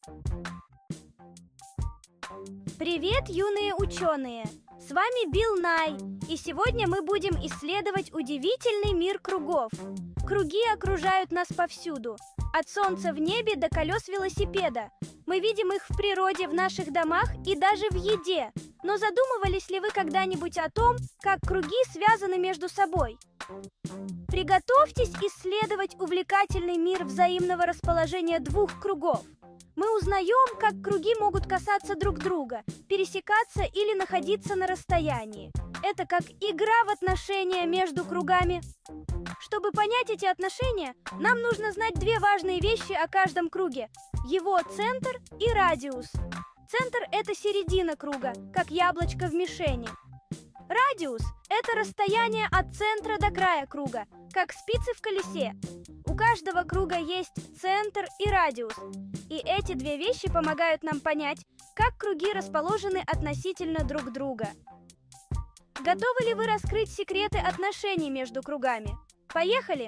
Привет, юные ученые! С вами Билл Най, и сегодня мы будем исследовать удивительный мир кругов. Круги окружают нас повсюду, от солнца в небе до колес велосипеда. Мы видим их в природе, в наших домах и даже в еде. Но задумывались ли вы когда-нибудь о том, как круги связаны между собой? Приготовьтесь исследовать увлекательный мир взаимного расположения двух кругов. Мы узнаем, как круги могут касаться друг друга, пересекаться или находиться на расстоянии. Это как игра в отношения между кругами. Чтобы понять эти отношения, нам нужно знать две важные вещи о каждом круге: его центр и радиус. Центр – это середина круга, как яблочко в мишени. Радиус – это расстояние от центра до края круга, как спицы в колесе. У каждого круга есть центр и радиус. И эти две вещи помогают нам понять, как круги расположены относительно друг друга. Готовы ли вы раскрыть секреты отношений между кругами? Поехали!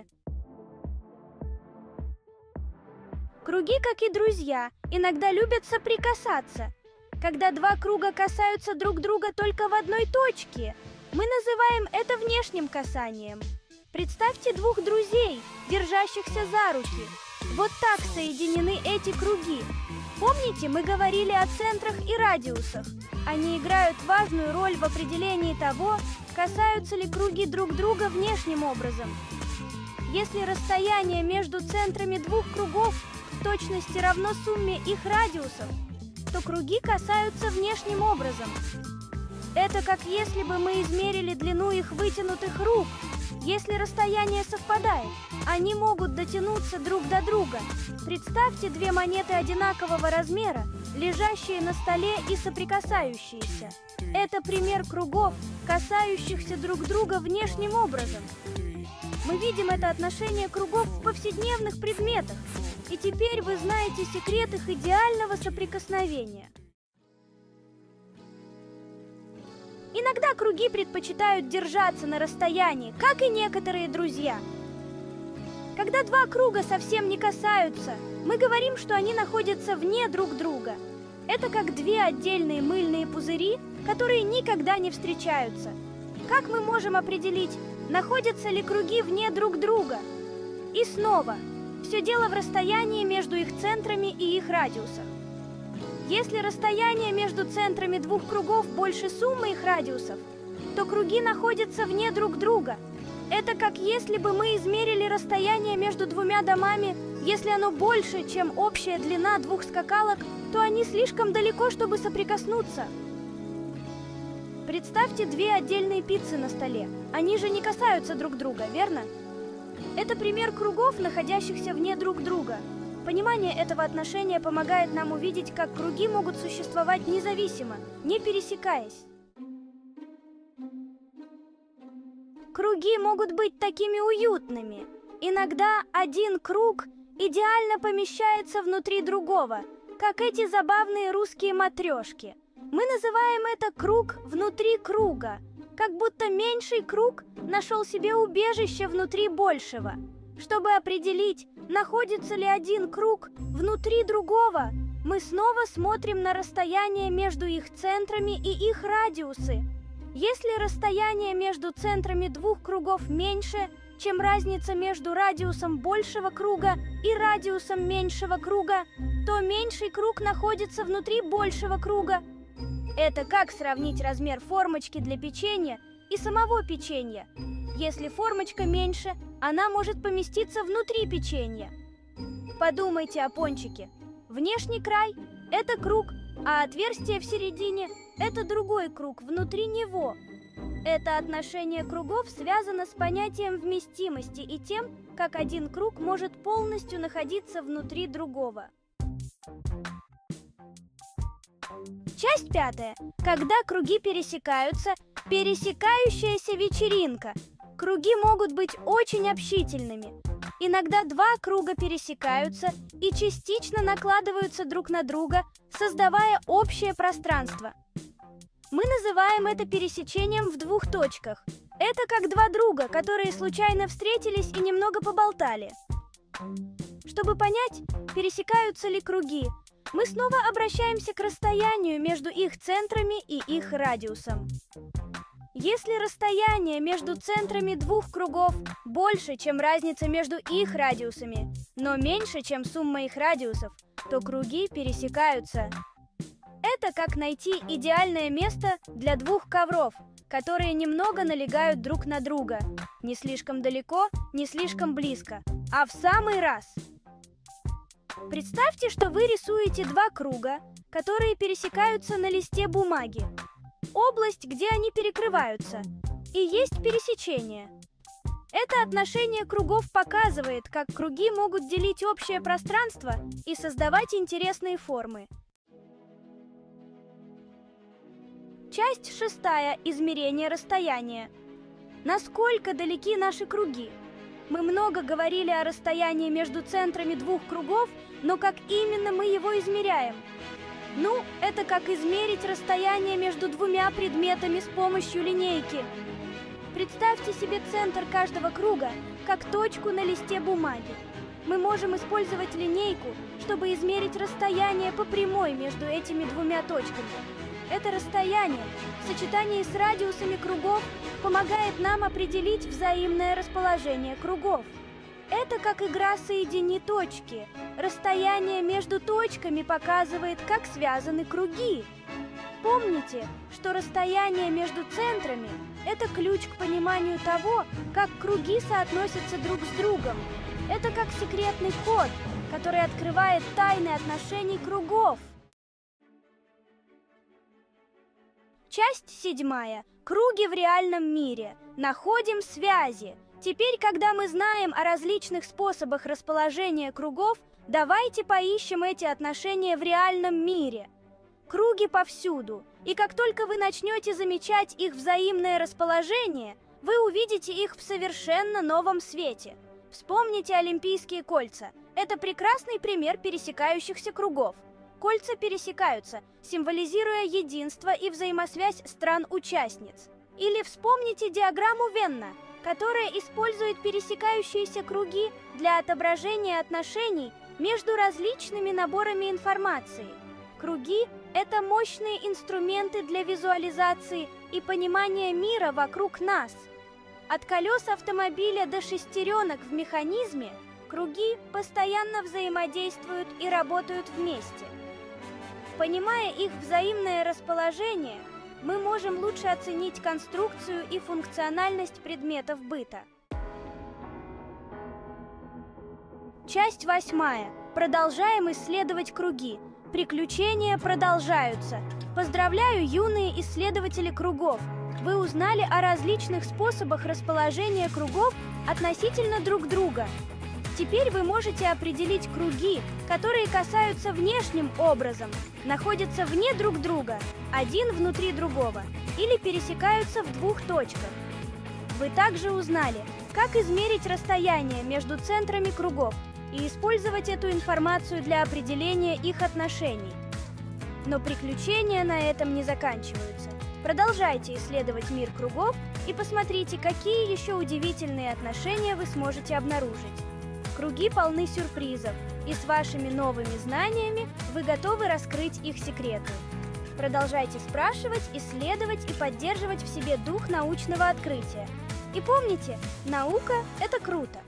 Круги, как и друзья, иногда любят соприкасаться. Когда два круга касаются друг друга только в одной точке, мы называем это внешним касанием. Представьте двух друзей, держащихся за руки. Вот так соединены эти круги. Помните, мы говорили о центрах и радиусах? Они играют важную роль в определении того, касаются ли круги друг друга внешним образом. Если расстояние между центрами двух кругов в точности равно сумме их радиусов, то круги касаются внешним образом. Это как если бы мы измерили длину их вытянутых рук. Если расстояние совпадает, они могут дотянуться друг до друга. Представьте две монеты одинакового размера, лежащие на столе и соприкасающиеся. Это пример кругов, касающихся друг друга внешним образом. Мы видим это отношение кругов в повседневных предметах. И теперь вы знаете секрет их идеального соприкосновения. Иногда круги предпочитают держаться на расстоянии, как и некоторые друзья. Когда два круга совсем не касаются, мы говорим, что они находятся вне друг друга. Это как две отдельные мыльные пузыри, которые никогда не встречаются. Как мы можем определить, находятся ли круги вне друг друга? И снова, все дело в расстоянии между их центрами и их радиусах. Если расстояние между центрами двух кругов больше суммы их радиусов, то круги находятся вне друг друга. Это как если бы мы измерили расстояние между двумя домами. Если оно больше, чем общая длина двух скакалок, то они слишком далеко, чтобы соприкоснуться. Представьте две отдельные пиццы на столе. Они же не касаются друг друга, верно? Это пример кругов, находящихся вне друг друга. Понимание этого отношения помогает нам увидеть, как круги могут существовать независимо, не пересекаясь. Круги могут быть такими уютными. Иногда один круг идеально помещается внутри другого, как эти забавные русские матрешки. Мы называем это круг внутри круга, как будто меньший круг нашел себе убежище внутри большего. Чтобы определить, находится ли один круг внутри другого, мы снова смотрим на расстояние между их центрами и их радиусы. Если расстояние между центрами двух кругов меньше, чем разница между радиусом большего круга и радиусом меньшего круга, то меньший круг находится внутри большего круга. Это как сравнить размер формочки для печенья и самого печенья. Если формочка меньше, она может поместиться внутри печенья. Подумайте о пончике. Внешний край – это круг, а отверстие в середине – это другой круг внутри него. Это отношение кругов связано с понятием вместимости и тем, как один круг может полностью находиться внутри другого. Часть 5. Когда круги пересекаются, пересекающаяся вечеринка. Круги могут быть очень общительными. Иногда два круга пересекаются и частично накладываются друг на друга, создавая общее пространство. Мы называем это пересечением в двух точках. Это как два друга, которые случайно встретились и немного поболтали. Чтобы понять, пересекаются ли круги, Мы снова обращаемся к расстоянию между их центрами и их радиусом. Если расстояние между центрами двух кругов больше, чем разница между их радиусами, но меньше, чем сумма их радиусов, то круги пересекаются. Это как найти идеальное место для двух ковров, которые немного налегают друг на друга. Не слишком далеко, не слишком близко, а в самый раз. Представьте, что вы рисуете два круга, которые пересекаются на листе бумаги. Область, где они перекрываются, и есть пересечение. Это отношение кругов показывает, как круги могут делить общее пространство и создавать интересные формы. Часть 6. Измерение расстояния. Насколько далеки наши круги? Мы много говорили о расстоянии между центрами двух кругов, но как именно мы его измеряем? Ну, это как измерить расстояние между двумя предметами с помощью линейки. Представьте себе центр каждого круга, как точку на листе бумаги. Мы можем использовать линейку, чтобы измерить расстояние по прямой между этими двумя точками. Это расстояние в сочетании с радиусами кругов помогает нам определить взаимное расположение кругов. Это как игра «Соедини точки». Расстояние между точками показывает, как связаны круги. Помните, что расстояние между центрами – это ключ к пониманию того, как круги соотносятся друг с другом. Это как секретный код, который открывает тайны отношений кругов. Часть 7. Круги в реальном мире. Находим связи. Теперь, когда мы знаем о различных способах расположения кругов, давайте поищем эти отношения в реальном мире. Круги повсюду, и как только вы начнете замечать их взаимное расположение, вы увидите их в совершенно новом свете. Вспомните Олимпийские кольца. Это прекрасный пример пересекающихся кругов. Кольца пересекаются, символизируя единство и взаимосвязь стран-участниц. Или вспомните диаграмму Венна, которая использует пересекающиеся круги для отображения отношений между различными наборами информации. Круги – это мощные инструменты для визуализации и понимания мира вокруг нас. От колес автомобиля до шестеренок в механизме круги постоянно взаимодействуют и работают вместе. Понимая их взаимное расположение, мы можем лучше оценить конструкцию и функциональность предметов быта. Часть 8. Продолжаем исследовать круги. Приключения продолжаются. Поздравляю, юные исследователи кругов! Вы узнали о различных способах расположения кругов относительно друг друга. Теперь вы можете определить круги, которые касаются внешним образом, находятся вне друг друга, один внутри другого, или пересекаются в двух точках. Вы также узнали, как измерить расстояние между центрами кругов и использовать эту информацию для определения их отношений. Но приключения на этом не заканчиваются. Продолжайте исследовать мир кругов и посмотрите, какие еще удивительные отношения вы сможете обнаружить. Круги полны сюрпризов, и с вашими новыми знаниями вы готовы раскрыть их секреты. Продолжайте спрашивать, исследовать и поддерживать в себе дух научного открытия. И помните, наука – это круто!